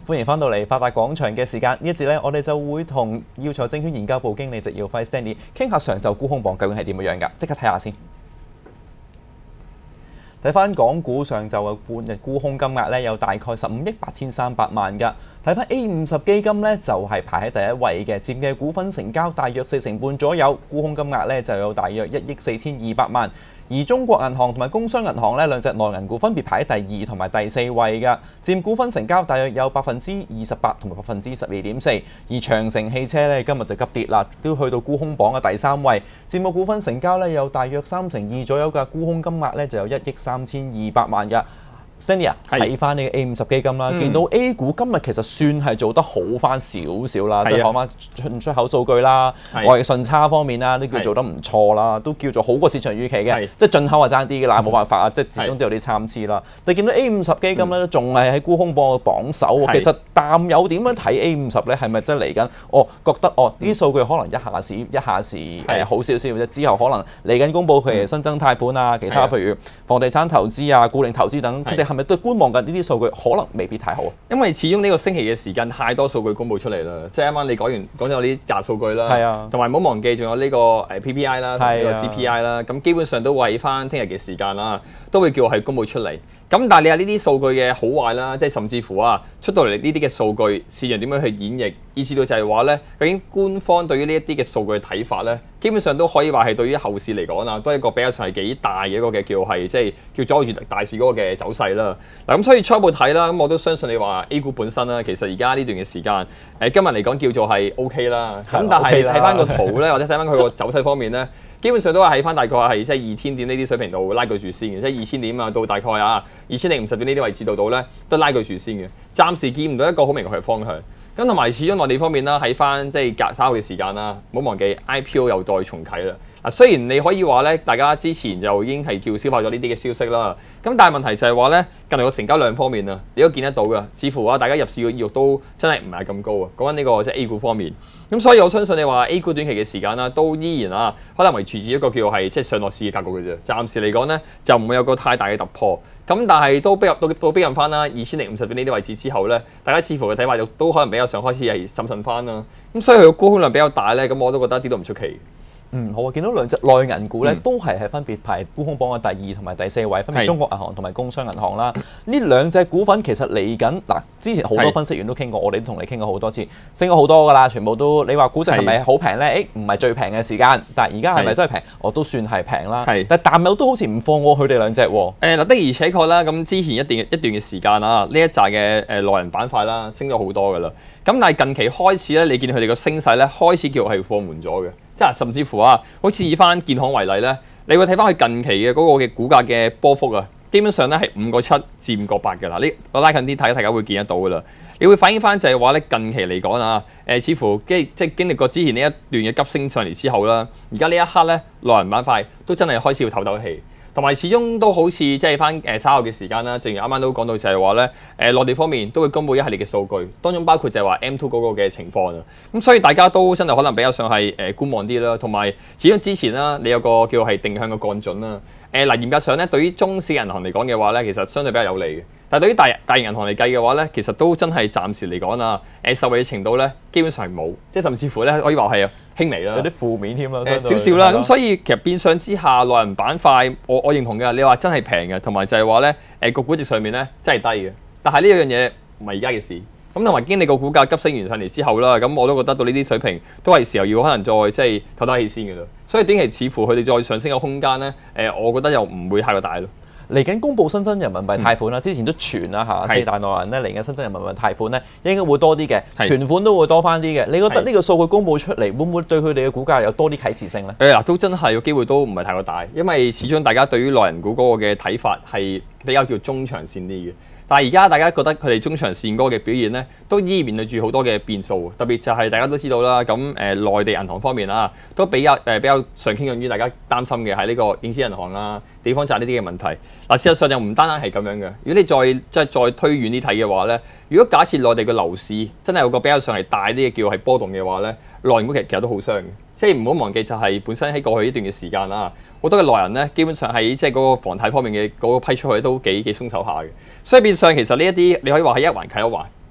歡迎翻到嚟發達廣場嘅時間，呢一節咧，我哋就會同耀才證券研究部經理植耀輝 Stanley 傾下上晝沽空榜究竟係點樣㗎？即刻睇下先。睇翻港股上晝嘅半日沽空金額咧，有大概15億8300萬㗎。睇翻 A50 基金咧，就係排喺第一位嘅，佔嘅股份成交大約40%左右，沽空金額咧就有大約1億4200萬。而中國銀行同埋工商銀行呢兩隻內銀股分別排喺第2同埋第4位嘅，佔股份成交大約有28%同埋12.4%。而長城汽車呢今日就急跌啦，都去到沽空榜嘅第3位，佔嘅股份成交呢有大約32%左右嘅，沽空金額呢就有1億3200萬嘅。Stanley 睇翻呢個 A50 基金啦，見到 A 股今日其實算係做得好翻少少啦，即係講翻出口數據啦、外順差方面啦，都叫做得唔錯啦，都叫做好過市場預期嘅。即係進口係爭啲嘅啦，冇辦法啊，即係始終都有啲參差啦。但係見到 A50 基金咧，仲係喺沽空榜嘅榜首。其實淡友點樣睇 A50咧？係咪真係嚟緊？覺得呢啲數據可能一下時好少少啫，之後可能嚟緊公佈佢哋新增貸款啊，其他譬如房地產投資啊、固定投資等，佢哋係咪都觀望緊呢啲數據？可能未必太好。 因為始終呢個星期嘅時間太多數據公佈出嚟啦，即係啱啱你講咗呢紮數據啦，同埋唔好忘記仲有呢個PPI 啦，同呢個 CPI 啦，咁基本上都為翻聽日嘅時間啦，都會叫係公佈出嚟。咁但係你話呢啲數據嘅好壞啦，即係甚至乎出到嚟呢啲嘅數據，市場點樣去演繹，以至到就係話咧，究竟官方對於呢一啲嘅數據嘅睇法咧，基本上都可以話係對於後市嚟講都係一個比較上係幾大嘅一個嘅叫阻住大市嗰個嘅走勢啦。嗱咁所以初步睇啦，咁我都相信你話 A 股本身啦，其實而家呢段嘅時間今日嚟講叫做係 OK 啦。咁但係睇翻個圖咧，或者睇翻佢個走勢方面咧，基本上都係喺翻大概係即係2000點呢啲水平度拉佢住先嘅，即係2000點到大概2050點呢啲位置度咧都拉佢住先嘅。暫時見唔到一個好明確嘅方向。咁同埋始終內地方面啦，喺翻即係隔稍後嘅時間啦，唔好忘記 IPO 又再重啟啦。雖然你可以話咧，大家之前就已經係叫消化咗呢啲嘅消息啦。咁但係問題就係話咧，近來個成交量方面你都見得到嘅，似乎大家入市嘅意欲都真係唔係咁高啊。講緊呢個即係 A 股方面。咁所以我相信你話 A 股短期嘅時間都依然可能維持住一個叫係即係上落市嘅格局嘅啫。暫時嚟講咧，就唔會有個太大嘅突破。咁但係都逼近翻啦，2050點呢啲位置之後咧，大家似乎嘅睇法都可能比較上開始係審慎翻啦。咁所以佢個沽空量比較大咧，咁我都覺得一啲都唔出奇。 好啊！見到兩隻內銀股咧，都係分別排沽空榜嘅第2同埋第4位，分別中國銀行同埋工商銀行啦。呢兩隻股份其實嚟緊之前好多分析員都傾過，我哋都同你傾過好多次，升咗好多㗎啦，全部都你話估值係咪好平咧？唔係最平嘅時間，但係而家係咪都係平？我都算係平啦。但係淡友都好似唔放過佢哋兩隻喎。的而且確啦，咁之前一段嘅時間呢一紮嘅內銀板塊啦，升咗好多㗎啦。咁但係近期開始咧，你見佢哋個升勢咧開始叫係放緩咗嘅。即係甚至乎好似以翻建行為例咧，你會睇翻佢近期嘅嗰個嘅股價嘅波幅基本上咧係5.7至5.8嘅啦。我拉近啲睇，大家會見得到噶啦。你會反映翻就係話咧，近期嚟講似乎即係經歷過之前呢一段嘅急升上嚟之後啦，而家呢一刻咧，內銀板塊都真係開始要唞唞氣。同埋始終都好似即係翻稍後嘅時間啦，正如啱啱都講到就係話咧，內地方面都會公布一系列嘅數據，當中包括就係話 M2 嗰個嘅情況啊。咁所以大家都真係可能比較上係觀望啲啦，同埋始終之前啦，你有個叫係定向嘅降準啦。嚴格上咧，對於中小銀行嚟講嘅話咧，其實相對比較有利嘅。但係對於大型銀行嚟計嘅話咧，其實都真係暫時嚟講受惠嘅程度咧，基本上係冇，即係甚至乎咧可以話係輕微啦， 有啲負面添啦， 少少啦。咁所以其實變相之下，內銀板塊我認同嘅。你話真係平嘅，同埋就係話咧個估值上面咧真係低嘅。但係呢樣嘢唔係而家嘅事。咁同埋經歷個股價急升完上嚟之後啦，咁我都覺得到呢啲水平都係時候要可能再即係唞唞氣先嘅啦。所以短期似乎佢哋再上升嘅空間咧，我覺得又唔會太過大咯。 嚟緊公布新增人民幣貸款啦，之前都傳啦四大內銀咧嚟緊新增人民幣貸款咧應該會多啲嘅，存款都會多翻啲嘅。你覺得呢個數據公佈出嚟，會唔會對佢哋嘅股價有多啲啟示性咧？ 都真係個機會都唔係太過大，因為始終大家對於內銀股嗰個嘅睇法係比較叫中長線啲嘅。但係而家大家覺得佢哋中長線嗰個嘅表現咧，都依然面對住好多嘅變數，特別就係大家都知道啦，咁內地銀行方面都比較常傾向於大家擔心嘅係呢個影子銀行地方債呢啲嘅問題。事實上就唔單單係咁樣嘅。如果你再推遠啲睇嘅話咧，如果假設內地嘅樓市真係有個比較上係大啲嘅叫係波動嘅話咧，內銀股其實都好傷嘅。即係唔好忘記，就係本身喺過去呢段嘅時間好多嘅內銀咧，基本上喺即係嗰個房貸方面嘅嗰個批出去都幾鬆手下嘅。所以變相其實呢一啲你可以話係一環扣一環。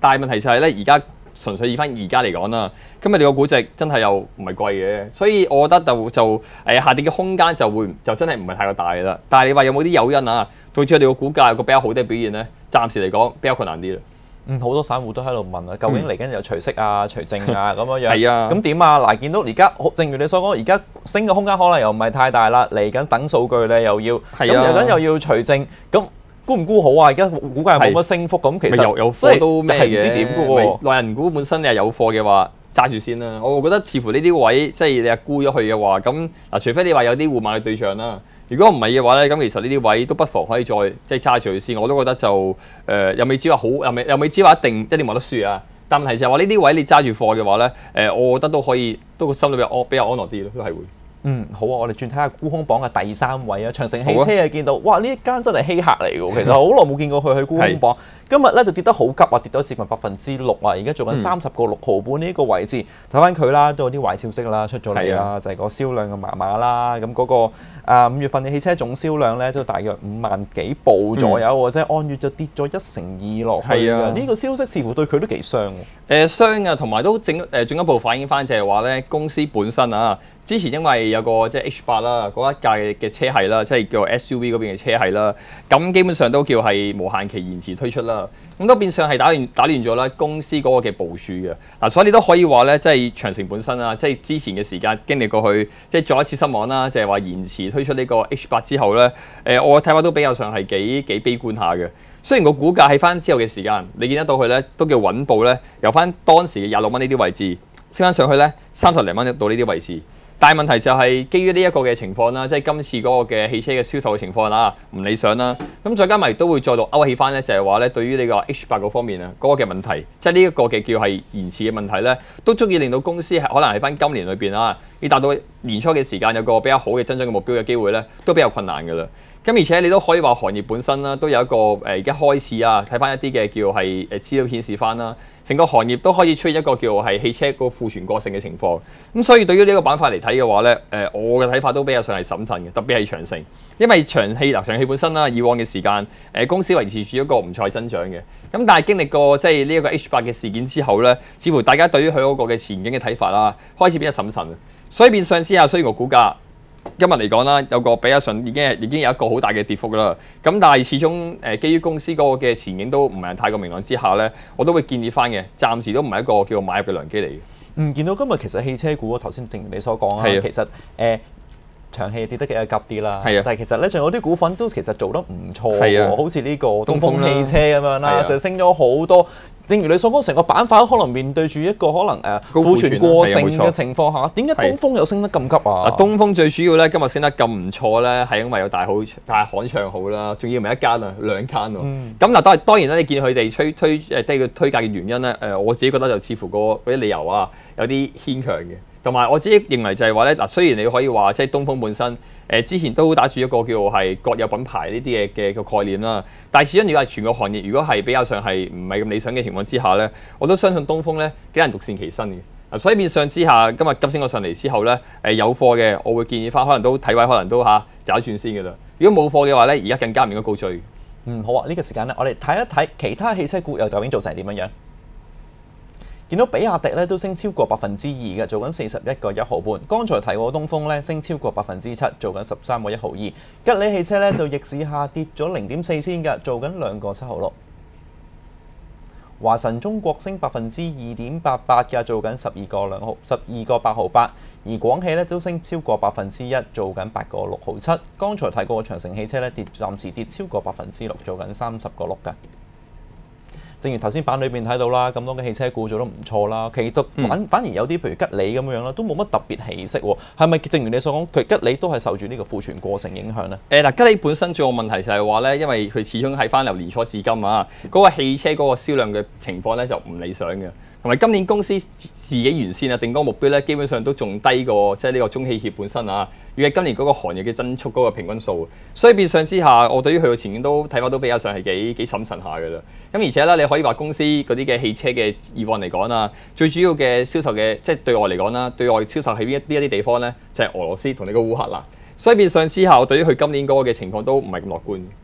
但係問題就係咧，而家純粹以翻而家嚟講啦，今日你個估值真係又唔係貴嘅，所以我覺得下跌嘅空間就真係唔係太過大啦。但係你話有冇啲誘因啊，導致我哋個股價有個比較好啲嘅表現咧？暫時嚟講比較困難啲啦。 好多散戶都喺度問啊，究竟嚟緊有除息啊、除淨啊咁樣樣。 係啊。 咁點啊？嗱，見到而家正如你所講，而家升嘅空間可能又唔係太大啦。嚟緊等數據咧又要，咁又要除淨，咁估唔估好啊？而家股價又冇乜升幅，咁其實有貨都咩嘅？ 唔知點嘅喎。 內銀股本身你係有貨嘅話，揸住先啦。我覺得似乎呢啲位即係你係沽咗去嘅話，咁嗱，除非你話有啲換馬嘅對象啦。如果唔係嘅話咧，咁其實呢啲位都不妨可以再即係揸住佢先。我都覺得又未知話好，又未知話一定冇得輸啊。但問題就係話呢啲位你揸住貨嘅話咧，我覺得都可以，都個心裏邊比較安樂啲咯，都係會。 好啊！我哋轉睇下沽空榜嘅第3位啊，長城汽車啊，見到哇！呢一間真係稀客嚟嘅喎，其實好耐冇見過佢去沽空榜。今日咧就跌得好急啊，跌咗接近6%啊！而家做緊30個6毫半呢個位置。睇翻佢啦，都有啲壞消息啦出咗嚟啦，就係個銷量嘅麻麻啦。咁嗰個5月份嘅汽車總銷量咧，都大約5萬幾部左右喎，即係按月就跌咗1成2落去啊！呢個消息似乎對佢都幾傷喎。 傷啊，同埋都進一步反映翻就係話咧，公司本身啊，之前因為有個即係 H8 啦，嗰一屆嘅車系啦，即係叫 SUV 嗰邊嘅車系啦，咁基本上都叫係無限期延遲推出啦。咁都變相係打亂咗啦公司嗰個嘅部署嘅嗱，所以你都可以話咧，即係長城本身啊，即係之前嘅時間經歷過去，即係再一次失望啦，就係話延遲推出呢個 H8 之後咧，我嘅睇法都比較上係幾悲觀下嘅。雖然個股價喺翻之後嘅時間，你見得到佢咧都叫穩步咧，由翻當時嘅26蚊呢啲位置升翻上去咧30零蚊到呢啲位置。但係問題就係基於呢一個嘅情況啦，即係今次嗰個嘅汽車嘅銷售嘅情況啦，唔理想啦。咁再加埋都會再度勾起翻咧，就係話咧對於呢個 H8 嗰方面啊，嗰個嘅問題，即係呢一個嘅叫係延遲嘅問題咧，都足以令到公司係可能喺翻今年裏邊啊，要達到年初嘅時間有個比較好嘅增長嘅目標嘅機會咧，都比較困難㗎啦。咁而且你都可以話行業本身啦，都有一個而家開始啊，睇翻一啲嘅叫係資料顯示翻啦，成個行業都可以出現一個叫係汽車個庫存過剩嘅情況。咁所以對於呢個板塊嚟睇嘅話咧，我嘅睇法都比較上係審慎嘅，特別係長城，因為長汽本身啦，以往嘅時間公司維持住一個唔錯增長嘅。咁但係經歷過即係呢一個 H8 嘅事件之後咧，似乎大家對於佢嗰個嘅前景嘅睇法啦，開始變得審慎。所以變相之下，雖然個股價今日嚟講啦，有個比較上已經有一個好大嘅跌幅啦。咁但係始終基於公司嗰個嘅前景都唔係太過明朗之下咧，我都會建議翻嘅，暫時都唔係一個叫買入嘅良機嚟嘅。 見到今日其實汽車股頭先正如你所講啦，其實長汽跌得比較急啲啦，但係其實咧仲有啲股份都其實做得唔錯喎，好似呢個東風汽車咁樣啦，就升咗好多。正如你所講，成個板塊可能面對住一個可能庫存過剩嘅情況下，點解東風又升得咁急啊？ 東風最主要咧，今日升得咁唔錯咧，係因為有大行唱好啦，仲要唔係一間啊，2間喎。咁嗱，當然啦，你見佢哋推介嘅原因咧，我自己覺得就似乎嗰啲理由啊，有啲牽強嘅。同埋我自己認為就係話咧，嗱，雖然你可以話即係東風本身之前都打住一個叫係國有品牌呢啲嘅概念啦，但係始終如果係全個行業，如果係比較上係唔係咁理想嘅情況之下咧，我都相信東風咧幾難獨善其身嘅。所以變相之下，今日急升咗上嚟之後咧，有貨嘅，我會建議翻可能都睇位，可能都走一轉先嘅啦。如果冇貨嘅話咧，而家更加唔應該高追。 好啊，呢個時間咧，我哋睇一睇其他汽車股又究竟做成點樣。見到比亞迪咧都升超過2%嘅，做緊41個1毫半。剛才提過東風咧升超過7%，做緊13個1毫2。吉利汽車咧就逆市下跌咗0.4仙嘅，做緊2個7毫6。華晨中國升2.88%嘅，做緊12個8毫8。而廣汽咧都升超過1%，做緊8個6毫7。剛才提過長城汽車咧暫時跌超過6%，做緊30個6嘅。正如頭先版裏邊睇到啦，咁多嘅汽車股做得唔錯啦，其實反而有啲譬如吉利咁樣啦，都冇乜特別起色喎。係咪正如你所講，佢吉利都係受住呢個庫存過剩影響咧？ 吉利本身最有問題就係話咧，因為佢始終喺翻由年初至今啊，嗰個汽車嗰個銷量嘅情況咧就唔理想嘅。同埋今年公司自己原先定嗰個目標咧，基本上都仲低過即係呢個中汽協本身啊。預計今年嗰個行業嘅增速嗰個平均數，所以變相之下，我對於佢嘅前景都睇法都比較上係幾審慎下嘅啦。咁而且咧，你可以話公司嗰啲嘅汽車嘅以往嚟講啊，最主要嘅銷售嘅即係對外嚟講啦，對外銷售喺邊一啲地方咧，就係俄羅斯同你個烏克蘭。所以變相之下，我對於佢今年嗰個嘅情況都唔係咁樂觀。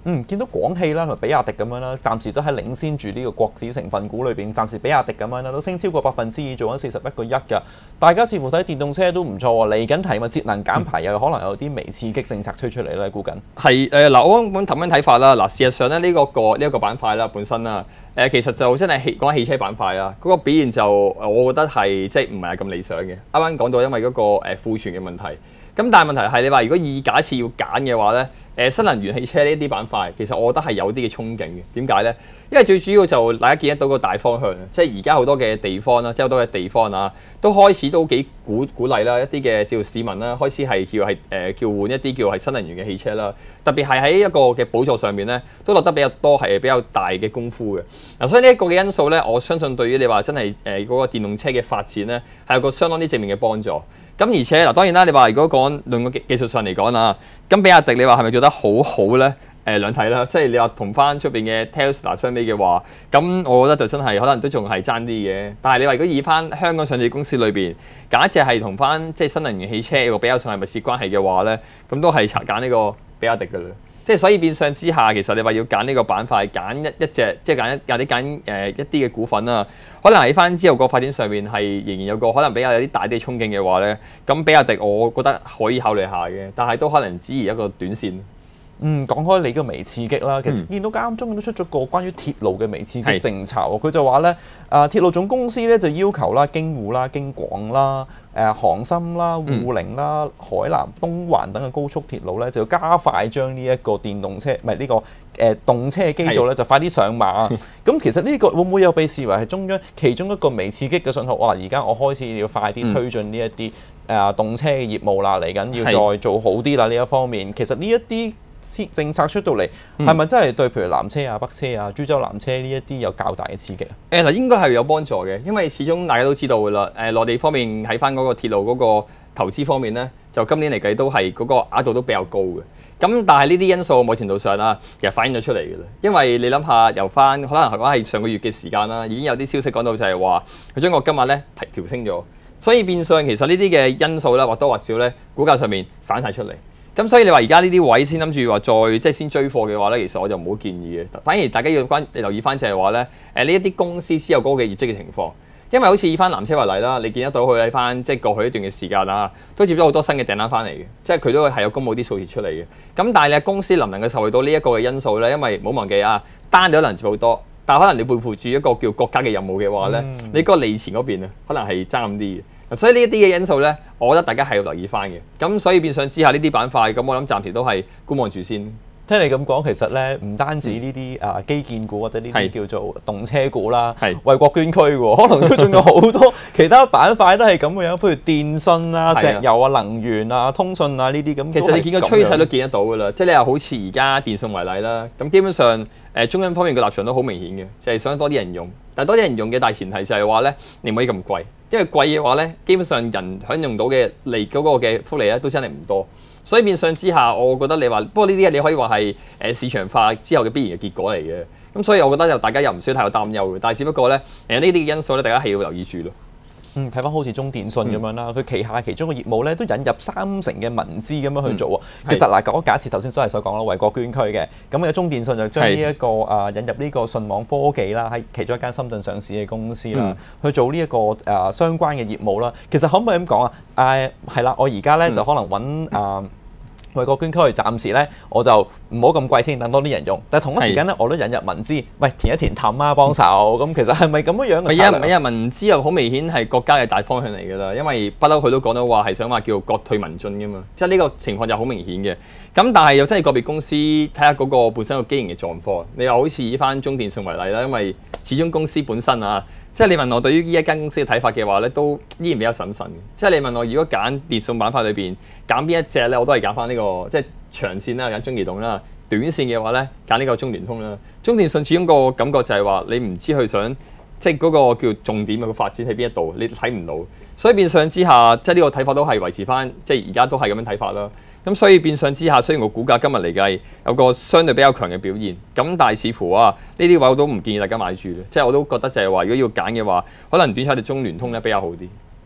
見到廣汽啦同埋比亞迪咁樣啦，暫時都喺領先住呢個國指成分股裏邊，暫時比亞迪咁樣啦都升超過2%，做緊41.1%㗎。大家似乎睇電動車都唔錯喎，嚟緊提咪節能減排又可能有啲微刺激政策推出嚟咧，估緊。 係嗱，我咁樣睇法啦。嗱，事實上咧呢一個板塊啦本身啦，其實就真係講汽車板塊啊，嗰個表現就我覺得係即係唔係咁理想嘅。啱啱講到因為嗰個庫存嘅問題。咁但係問題係你話如果以假設要揀嘅話咧，新能源汽車呢啲板塊其實我覺得係有啲嘅憧憬嘅。點解咧？因為最主要就大家見得到個大方向，即係而家好多嘅地方啦，即係好多嘅地方啊，都開始都幾鼓勵啦，一啲嘅叫市民啦，開始係叫換一啲叫係新能源嘅汽車啦。特別係喺一個嘅補助上面咧，都落得比較多係比較大嘅功夫嘅。嗱，所以呢一個嘅因素咧，我相信對於你話真係嗰個電動車嘅發展咧，係有個相當之正面嘅幫助。咁而且嗱，當然啦，你話如果論個技術上嚟講啊，咁比亞迪你話係咪做得好好咧？兩睇啦，即係你話同翻出邊嘅 Tesla 相比嘅話，咁我覺得就真係可能都仲係爭啲嘅。但係你話如果以翻香港上市公司裏邊，假設係同翻即係新能源汽車有個比較上係密切關係嘅話咧，咁都係揀呢個比亞迪㗎啦。即係所以變相之下，其實你話要揀呢個板塊，揀一隻，即係揀一啲嘅股份啦。可能喺翻之後個發展上面係仍然有個可能比較有啲大啲憧憬嘅話咧，咁比亞迪我覺得可以考慮下嘅，但係都可能只係一個短線。 講開你個微刺激啦，其實見到啱中都出咗個關於鐵路嘅微刺激政策喎，佢就話咧，鐵路總公司咧就要求啦，京滬啦、京廣啦、杭深啦、滬寧啦、海南、東環等嘅高速鐵路咧，就要加快將呢一個電動車，唔係呢個動車嘅機組咧，就快啲上馬。咁其實呢個會唔會有被視為係中央其中一個微刺激嘅信號？哇！而家我開始要快啲推進呢一啲動車嘅業務啦，嚟緊要再做好啲啦呢一方面。其實呢一啲政策出到嚟，係咪真係對譬如南車啊、北車啊、株洲南車呢一啲有較大嘅刺激啊？ 嗱，應該係有幫助嘅，因為始終大家都知道㗎啦。內地方面喺翻嗰個鐵路嗰個投資方面咧，就今年嚟計都係嗰個額度都比較高嘅。咁但係呢啲因素某程度上啦，其實反映咗出嚟㗎啦。因為你諗下，由翻可能係講係上個月嘅時間啦，已經有啲消息講到就係話佢將個金額咧調升咗，所以變相其實呢啲嘅因素咧或多或少咧，股價上面反晒出嚟。咁所以你話而家呢啲位先諗住話再即係先追貨嘅話咧，其實我就唔好建議嘅。反而大家要留意翻就係話咧，呢一啲公司先有高嘅業績嘅情況。因為好似以翻南車為例啦，你見得到佢喺翻即係過去一段嘅時間啊，都接咗好多新嘅訂單翻嚟嘅，即係佢都係有公佈啲數字出嚟嘅。咁但係你公司能唔能夠受惠到呢一個嘅因素咧？因為唔好忘記啊，單你可能接好多，但係可能你背負住一個叫國家嘅任務嘅話咧，你嗰個利錢嗰邊啊，可能係爭咁啲嘅。所以呢一啲嘅因素咧，我覺得大家係要留意翻嘅。咁所以變相之下呢啲板塊，咁我諗暫時都係觀望住先。 聽你咁講，其實咧唔單止呢啲基建股或者呢啲叫做動車股啦，為國捐軀喎，可能都仲有好多其他板塊都係咁嘅樣，譬如電信啊、石油啊、能源啊、通訊啊呢啲咁。其實你見個趨勢都見得到㗎啦，即係你又好似而家電信為例啦，咁基本上中央方面嘅立場都好明顯嘅，就係想多啲人用，但係多啲人用嘅大前提就係話咧，你唔可以咁貴，因為貴嘅話咧，基本上人享用到嘅嗰個嘅福利咧都真係唔多。所以變相之下，我覺得你話，不過呢啲嘢你可以話係市場化之後嘅必然嘅結果嚟嘅。咁所以我覺得大家又唔需要太過擔憂嘅。但係只不過咧，呢啲因素咧，大家係要留意住咯。 睇翻好似中電信咁樣啦，佢旗下其中嘅業務咧都引入3成嘅民資咁樣去做喎。其實嗱，我假設頭先都係所講啦，為國捐軀嘅。咁嘅中電信就將呢一個引入呢個信網科技啦，喺其中一間深圳上市嘅公司啦，去做呢一個相關嘅業務啦。其實可唔可以咁講啊？係啦，我而家咧就可能揾為國捐軀，暫時咧我就唔好咁貴先，等多啲人用。但係同一時間咧，我都引入民資，喂填一填氹啊，幫手。咁其實係咪咁樣嘅？ 唔係啊，民資又好明顯係國家嘅大方向嚟㗎啦。因為不嬲佢都講到話係想話叫國退民進㗎嘛，即係呢個情況就好明顯嘅。咁但係又真係個別公司睇下嗰個本身個經營嘅狀況。你又好似以翻中電信為例啦，因為始終公司本身啊，即係你問我對於呢一間公司嘅睇法嘅話咧，都依然比較審慎嘅。即係你問我如果揀電信板塊裏邊揀邊一隻咧，我都係揀翻呢個即係長線啦，揀中移動啦；短線嘅話咧，揀呢個中聯通啦。中電信始終個感覺就係話你唔知佢想即係嗰個叫重點嘅個發展喺邊一度，你睇唔到。所以變相之下，即係呢個睇法都係維持翻，即係而家都係咁樣睇法啦。咁所以變相之下，雖然個股價今日嚟計有個相對比較強嘅表現，咁但係似乎呢啲位我都唔建議大家買住嘅，即係我都覺得就係話，如果要揀嘅話，可能短炒隻中聯通咧比較好啲。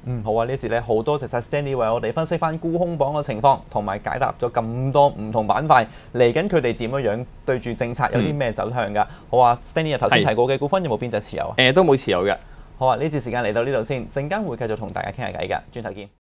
好啊！呢節咧好多謝晒 Stanley 為我哋分析翻沽空榜嘅情況，同埋解答咗咁多唔同板塊嚟緊佢哋點樣對住政策有啲咩走向㗎。好啊 ，Stanley 頭先提過嘅股份有冇邊隻持有啊？ 都冇持有嘅。 好啊，呢節時間嚟到呢度先，陣間會繼續同大家傾下偈㗎，轉頭見。